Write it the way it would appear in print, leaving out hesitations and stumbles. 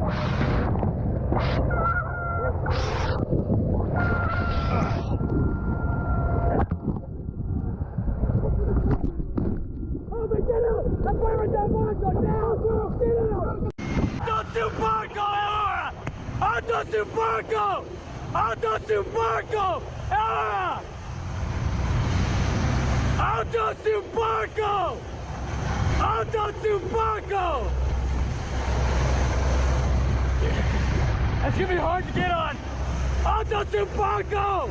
Alto Barco! Alto Barco! Ela! Alto Barco! Alto Barco! That's gonna be hard to get on! Alto Barco!